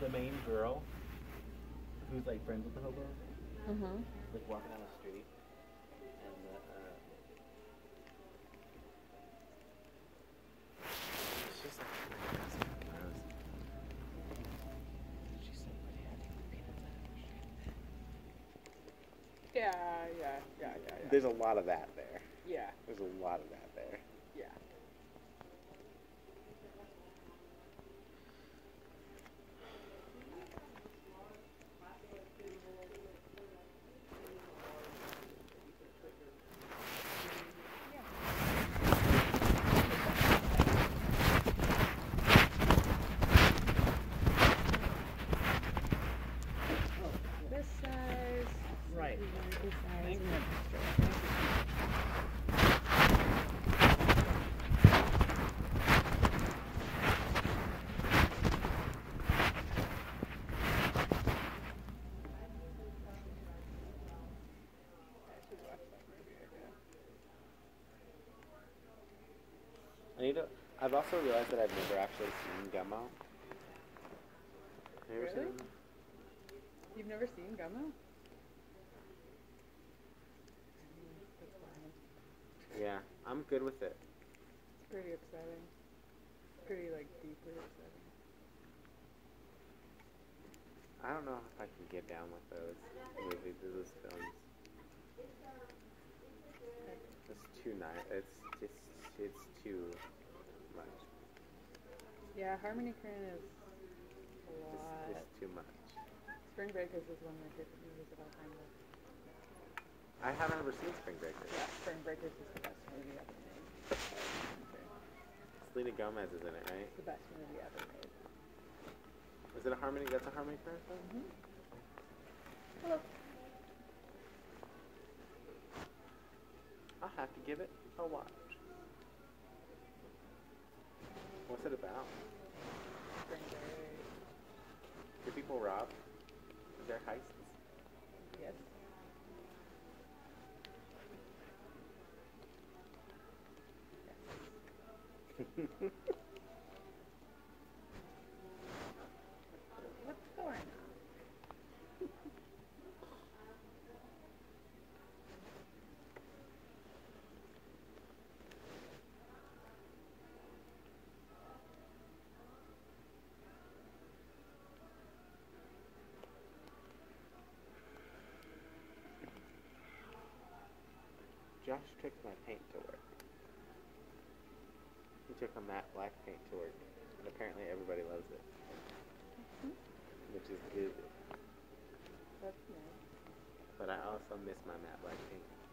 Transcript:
the main girl, who's like friends with the hobo, Mhm. like walking down the street, and it's just like that's gross. She's so pretty. I think the peanuts out of her street. Yeah. There's a lot of that there. Yeah. There's a lot of that there. Yeah. This size. Right. This size. Thank you. I've also realized that I've never actually seen Gummo. Have you ever Really? seen him? You've never seen Gummo? That's wild. Yeah, I'm good with it. It's pretty upsetting. Pretty like deeply upsetting. I don't know if I can get down with those movies, those films. It's too nice. It's too much. Yeah, Harmony Korine is a Just lot. it's too much. Spring Breakers is one of my favorite movies of all time. I haven't ever seen Spring Breakers. Yeah, Spring Breakers is the best movie ever made. Selena Gomez is in it, right? It's the best movie ever made. Is it a Harmony? That's a Harmony Korine film? Mm-hmm. Hello. I'll have to give it a watch. What's it about? Spring Break. Do people rob? Is there heists? Yes. What's going on? Josh took my paint to work. He took a matte black paint to work, and apparently everybody loves it. Which is good. That's nice. But I also miss my matte black paint.